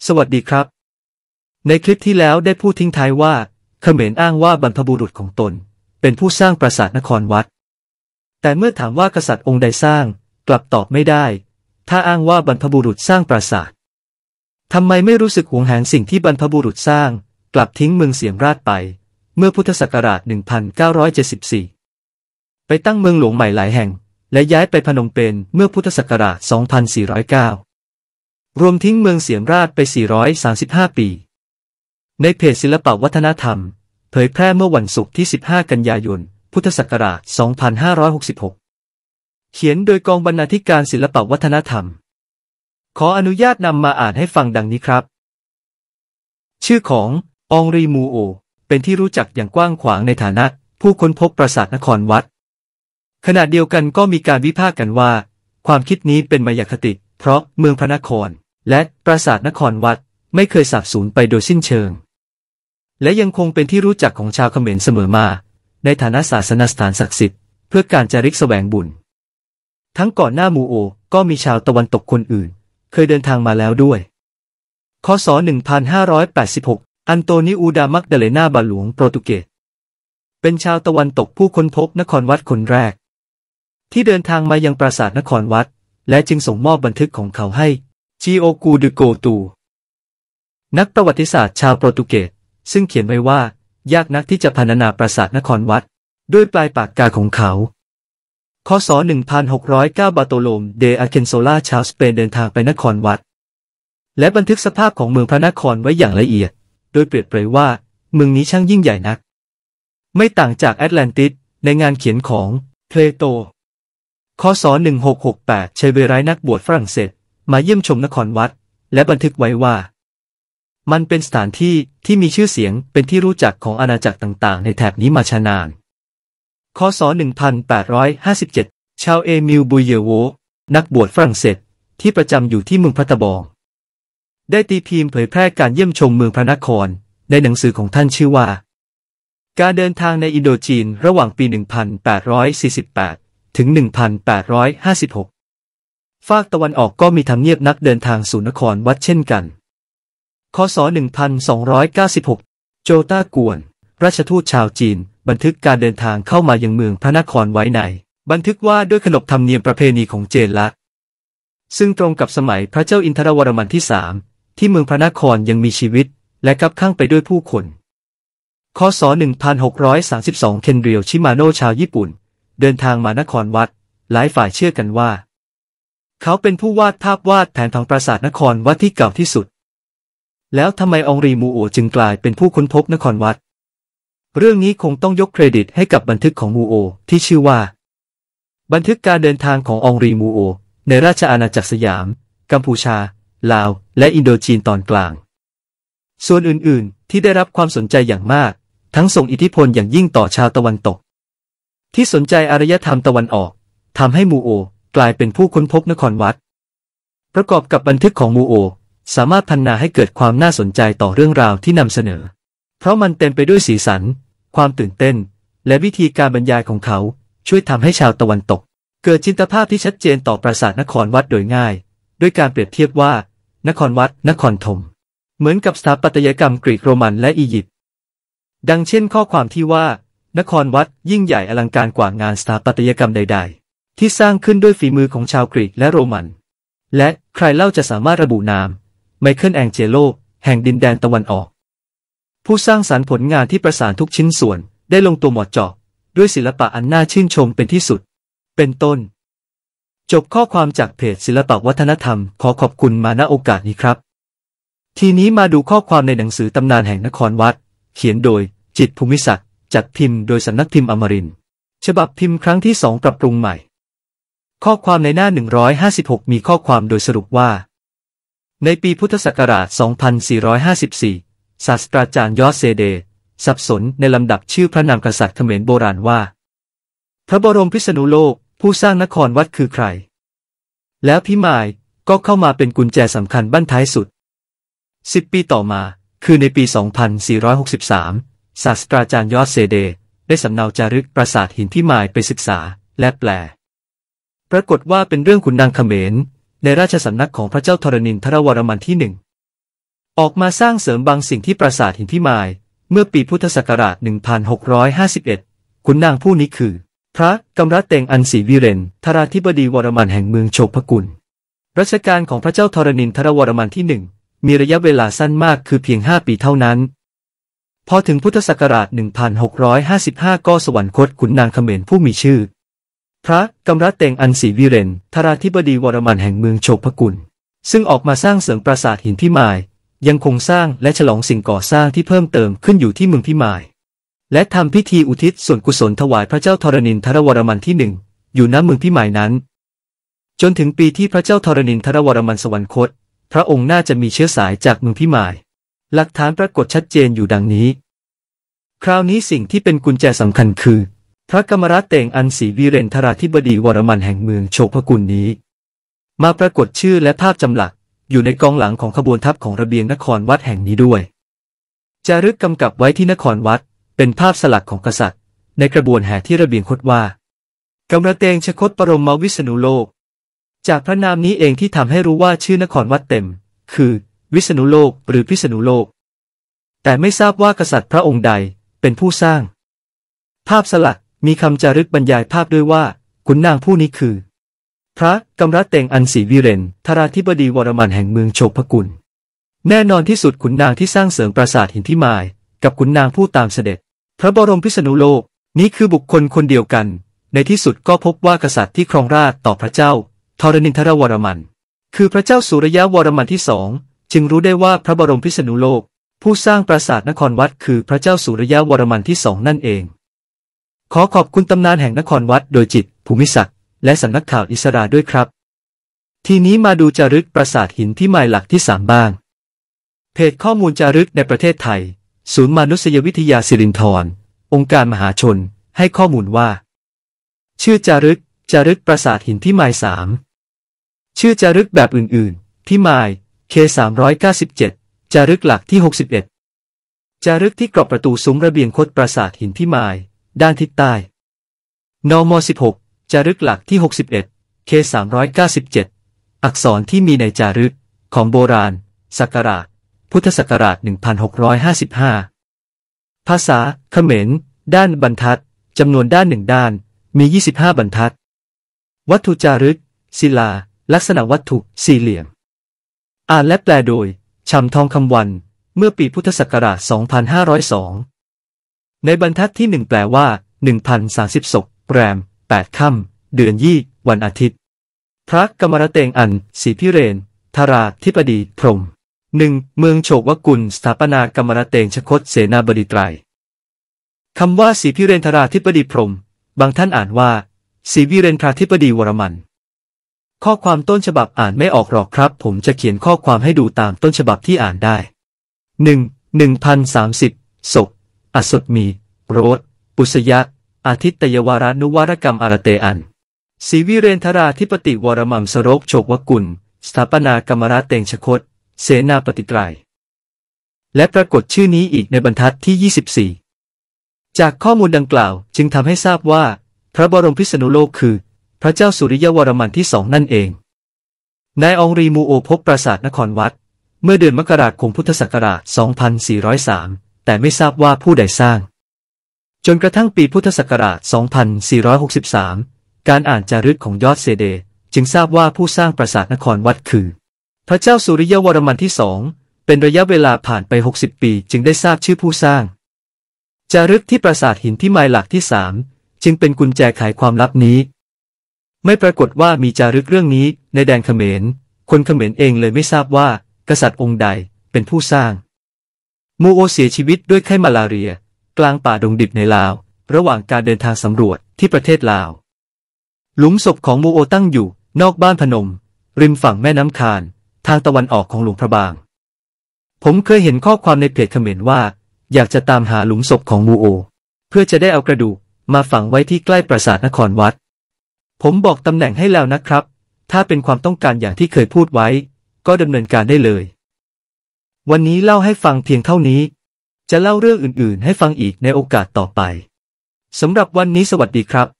สวัสดีครับในคลิปที่แล้วได้พูดทิ้งท้ายว่าเขมรอ้างว่าบรรพบุรุษของตนเป็นผู้สร้างปราสาทนครวัดแต่เมื่อถามว่ากษัตริย์องค์ใดสร้างกลับตอบไม่ได้ถ้าอ้างว่าบรรพบุรุษสร้างปราสาททำไมไม่รู้สึกหวงแหนสิ่งที่บรรพบุรุษสร้างกลับทิ้งเมืองเสียมราชไปเมื่อพุทธศักราช 1974 ไปตั้งเมืองหลวงใหม่หลายแห่งและย้ายไปพนมเปญเมื่อพุทธศักราช 2409 รวมทิ้งเมืองเสียมราชไป 435 ปีในเพจศิลปวัฒนธรรมเผยแพร่เมื่อวันศุกร์ที่ 15 กันยายน พุทธศักราช 2566 เขียนโดยกองบรรณาธิการศิลปวัฒนธรรมขออนุญาตนำมาอ่านให้ฟังดังนี้ครับชื่อขององรีมูโอเป็นที่รู้จักอย่างกว้างขวางในฐานะผู้ค้นพบปราสาทนครวัดขณะเดียวกันก็มีการวิพากษ์กันว่าความคิดนี้เป็นมายาคติเพราะเมืองพระนครและปราสาทนครวัดไม่เคยสาบสูญไปโดยสิ้นเชิงและยังคงเป็นที่รู้จักของชาวเขมรเสมอมาในฐานะศาสนสถานศักดิ์สิทธิ์เพื่อการจาริกแสวงบุญทั้งก่อนหน้ามูโอก็มีชาวตะวันตกคนอื่นเคยเดินทางมาแล้วด้วยคศ 1586 อันโตนิอูดามักดาเลนาบาหลวงโปรตุเกสเป็นชาวตะวันตกผู้ค้นพบนครวัดคนแรกที่เดินทางมายังปราสาทนครวัดและจึงส่งมอบบันทึกของเขาให้จิโอกูดโกตูนักประวัติศาสตร์ชาวโปรตุเกสซึ่งเขียนไว้ว่ายากนักที่จะพรรณนาปราสาทนครวัดด้วยปลายปากกาของเขาคศ 1609 บาโตโลมเดอาเคนโซลาชาวสเปนเดินทางไปนครวัดและบันทึกสภาพของเมืองพระนครไว้อย่างละเอียดโดยเปรียบเปรยว่าเมืองนี้ช่างยิ่งใหญ่นักไม่ต่างจากแอตแลนติสในงานเขียนของเพลโตคศ 1668 เชเวไรนักบวชฝรั่งเศสมาเยี่ยมชมนครวัดและบันทึกไว้ว่ามันเป็นสถานที่ที่มีชื่อเสียงเป็นที่รู้จักของอาณาจักรต่างๆในแถบนี้มาช้านานคศ 1857 ชาวเอมิลบุยเยโวนักบวชฝรั่งเศสที่ประจำอยู่ที่เมืองพระตะบองได้ตีพิมพ์เผยแพร่การเยี่ยมชมเมืองพระนครในหนังสือของท่านชื่อว่าการเดินทางในอินโดจีนระหว่างปี 1848 ถึง 1856 ฝากตะวันออกก็มีทำเนียบนักเดินทางสู่นครวัดเช่นกันคศ 1296 โจต้ากวนราชทูตชาวจีนบันทึกการเดินทางเข้ามายังเมืองพระนครไว้ในบันทึกว่าด้วยขนบธรรมเนียมประเพณีของเจนละซึ่งตรงกับสมัยพระเจ้าอินทรวรมันที่ 3ที่เมืองพระนครยังมีชีวิตและคับข้างไปด้วยผู้คนคศ 1632 เคนเรียวชิมาโนะชาวญี่ปุ่นเดินทางมานครวัดหลายฝ่ายเชื่อกันว่าเขาเป็นผู้วาดภาพวาดแผนผังปราสาทนครวัดที่เก่าที่สุดแล้วทำไมองรีมูโอจึงกลายเป็นผู้ค้นพบนครวัดเรื่องนี้คงต้องยกเครดิตให้กับบันทึกของมูโอที่ชื่อว่าบันทึกการเดินทางขององรีมูโอในราชอาณาจักรสยามกัมพูชาลาวและอินโดจีนตอนกลางส่วนอื่นๆที่ได้รับความสนใจอย่างมากทั้งส่งอิทธิพลอย่างยิ่งต่อชาวตะวันตกที่สนใจอารยธรรมตะวันออกทำให้มูโอกลายเป็นผู้ค้นพบนครวัดประกอบกับบันทึกของมูโอสามารถพัฒนาให้เกิดความน่าสนใจต่อเรื่องราวที่นำเสนอเพราะมันเต็มไปด้วยสีสันความตื่นเต้นและวิธีการบรรยายของเขาช่วยทำให้ชาวตะวันตกเกิดจินตภาพที่ชัดเจนต่อปราสาทนครวัดโดยง่ายด้วยการเปรียบเทียบว่านครวัดนครธมเหมือนกับสถาปัตยกรรมกรีกโรมันและอียิปต์ดังเช่นข้อความที่ว่านครวัดยิ่งใหญ่อลังการกว่างานสถาปัตยกรรมใดๆที่สร้างขึ้นด้วยฝีมือของชาวกรีกและโรมันและใครเล่าจะสามารถระบุนามไมเคิลแองเจโลแห่งดินแดนตะวันออกผู้สร้างสรรค์ผลงานที่ประสานทุกชิ้นส่วนได้ลงตัวเหมาะเจาะด้วยศิลปะอันน่าชื่นชมเป็นที่สุดเป็นต้นจบข้อความจากเพจศิลปวัฒนธรรมขอขอบคุณมาณโอกาสนี้ครับทีนี้มาดูข้อความในหนังสือตำนานแห่งนครวัดเขียนโดยจิตรภูมิศักดิ์จัดพิมพ์โดยสำนักพิมพ์อมรินทร์ฉบับพิมพ์ครั้งที่ 2ปรับปรุงใหม่ข้อความในหน้า 156 มีข้อความโดยสรุปว่าในปีพุทธศักราช 2454 ศาสตราจารย์ยอดเซเดสับสนในลำดับชื่อพระนามกษัตริย์เขมรโบราณว่าพระบรมพิษณุโลกผู้สร้างนครวัดคือใครแล้วพิมายก็เข้ามาเป็นกุญแจสำคัญบั้นท้ายสุด10 ปีต่อมาคือในปี 2463 ศาสตราจารย์ยอดเซเดได้สำเนาจารึกปราสาทหินพิมายไปศึกษาและแปลปรากฏว่าเป็นเรื่องขุนนางเขมรในราชสำนักของพระเจ้าธรณินทรวรมันที่ 1 ออกมาสร้างเสริมบางสิ่งที่ปราสาทหินพิมายเมื่อปีพุทธศักราช 1651 ขุนนางผู้นี้คือพระกำรัตเตงอันศรีวิเรนทราธิบดีวรมันแห่งเมืองโชพกุลรัชกาลของพระเจ้าธรณินทรวรมันที่ 1มีระยะเวลาสั้นมากคือเพียง5 ปีเท่านั้นพอถึงพุทธศักราช 1655 ก็สวรรคตขุนนางเขมรผู้มีชื่อพระกำรัตเตงอันศรีวิเรนทราธิบดีวรมันแห่งเมืองโชพกุลซึ่งออกมาสร้างเสริมปราสาทหินพิมายยังคงสร้างและฉลองสิ่งก่อสร้างที่เพิ่มเติมขึ้นอยู่ที่เมืองพิมายและทำพิธีอุทิศส่วนกุศลถวายพระเจ้าธรณินทรวรมันที่ 1อยู่ณเมืองพิมายนั้นจนถึงปีที่พระเจ้าธรณินทรวรมันสวรรคตพระองค์น่าจะมีเชื้อสายจากเมืองพิมายหลักฐานปรากฏชัดเจนอยู่ดังนี้คราวนี้สิ่งที่เป็นกุญแจสำคัญคือพระกมรัตเตงอันศรีวิเรนทราธิบดีวรมันแห่งเมืองโชพกุลนี้มาปรากฏชื่อและภาพจำหลักอยู่ในกองหลังของขบวนทัพของระเบียงนครวัดแห่งนี้ด้วยจารึกกำกับไว้ที่นครวัดเป็นภาพสลักของกษัตริย์ในกระบวนแห่ที่ระเบียงคตว่ากำรัตเตงชคตปรมวิษณุโลกจากพระนามนี้เองที่ทำให้รู้ว่าชื่อนครวัดเต็มคือวิษณุโลกหรือพิษณุโลกแต่ไม่ทราบว่ากษัตริย์พระองค์ใดเป็นผู้สร้างภาพสลักมีคำจารึกบรรยายภาพด้วยว่าขุนนางผู้นี้คือพระกำรัตเตงอันศรีวิเรนทราธิบดีวรมันแห่งเมืองโชพกุลแน่นอนที่สุดขุนนางที่สร้างเสริมปราสาทหินพิมายกับขุนนางผู้ตามเสด็จพระบรมพิษณุโลกนี้คือบุคคลคนเดียวกันในที่สุดก็พบว่ากษัตริย์ที่ครองราชย์ต่อพระเจ้าธรณินทรวรมันคือพระเจ้าสุริยะวรมันที่ 2จึงรู้ได้ว่าพระบรมพิษณุโลกผู้สร้างปราสาทนครวัดคือพระเจ้าสุริยะวรมันที่ 2นั่นเองขอขอบคุณตำนานแห่งนครวัดโดยจิตร ภูมิศักดิ์และสำนักข่าวอิสราด้วยครับทีนี้มาดูจารึกปราสาทหินพิมายหลักที่ 3บ้างเพจข้อมูลจารึกในประเทศไทยศูนย์มนุษยวิทยาสิรินธรองค์การมหาชนให้ข้อมูลว่าชื่อจารึกปราสาทหินพิมาย 3ชื่อจารึกแบบอื่นๆพิมาย K397 จารึกหลักที่ 61จารึกที่กรอบประตูซุ้มระเบียงคตปราสาทหินพิมายด้านทิศใต้นม16จารึกหลักที่ 61 K397 อักษรที่มีในจารึกของโบราณศักราชพุทธศักราช 1655 ภาษาเขมรด้านบรรทัดจำนวนด้าน1ด้านมี25บรรทัดวัตถุจารึกศิลาลักษณะวัตถุสี่เหลี่ยมอ่านและแปลโดยฉ่ำทองคำวันเมื่อปีพุทธศักราช 2502 ในบรรทัดที่ 1แปลว่า 1030 ศกแรม 8 ค่ำเดือนยี่วันอาทิตย์พระกมรเตงอันศรีพิเรนทราธิบดีพรหม 1. เมืองโชวกุลสถาปนากมรเตงชคตเสนาบดีไตรคำว่าศรีพิเรนทราธิบดีพรหมบางท่านอ่านว่าศรีวิเรนทราธิบดีวรมันข้อความต้นฉบับอ่านไม่ออกหรอกครับผมจะเขียนข้อความให้ดูตามต้นฉบับที่อ่านได้ 1030 ศกอสดมีโรสปุษยะอาทิตยวารานุวารกรรมอารเตอันศรีวิเรนทราธิปติวรมัมสโรกโชวกุลสถาปนากมรเตงชคตเสนาปฏิไตรและปรากฏชื่อนี้อีกในบรรทัดที่ 24จากข้อมูลดังกล่าวจึงทำให้ทราบว่าพระบรมพิษณุโลกคือพระเจ้าสุริยวรมันที่ 2นั่นเองนายองรีมูโอพบปราสาทนครวัดเมื่อเดือนมกราคมพุทธศักราช 2403แต่ไม่ทราบว่าผู้ใดสร้างจนกระทั่งปีพุทธศักราช 2463การอ่านจารึกของยอดเซเดจึงทราบว่าผู้สร้างปราสาทนครวัดคือพระเจ้าสุริยวรมันที่ 2เป็นระยะเวลาผ่านไป60ปีจึงได้ทราบชื่อผู้สร้างจารึกที่ปราสาทหินพิมายหลักที่ 3จึงเป็นกุญแจไขความลับนี้ไม่ปรากฏว่ามีจารึกเรื่องนี้ในแดนเขมรคนเขมรเองเลยไม่ทราบว่ากษัตริย์องค์ใดเป็นผู้สร้างมูโอเสียชีวิตด้วยไข้มาลาเรียกลางป่าดงดิบในลาวระหว่างการเดินทางสำรวจที่ประเทศลาวหลุมศพของมูโอตั้งอยู่นอกบ้านพนมริมฝั่งแม่น้ำคานทางตะวันออกของหลวงพระบางผมเคยเห็นข้อความในเพจเขมรว่าอยากจะตามหาหลุมศพของมูโอเพื่อจะได้เอากระดูกมาฝังไว้ที่ใกล้ปราสาทนครวัดผมบอกตำแหน่งให้แล้วนะครับถ้าเป็นความต้องการอย่างที่เคยพูดไว้ก็ดำเนินการได้เลยวันนี้เล่าให้ฟังเพียงเท่านี้จะเล่าเรื่องอื่นๆให้ฟังอีกในโอกาสต่อไปสำหรับวันนี้สวัสดีครับ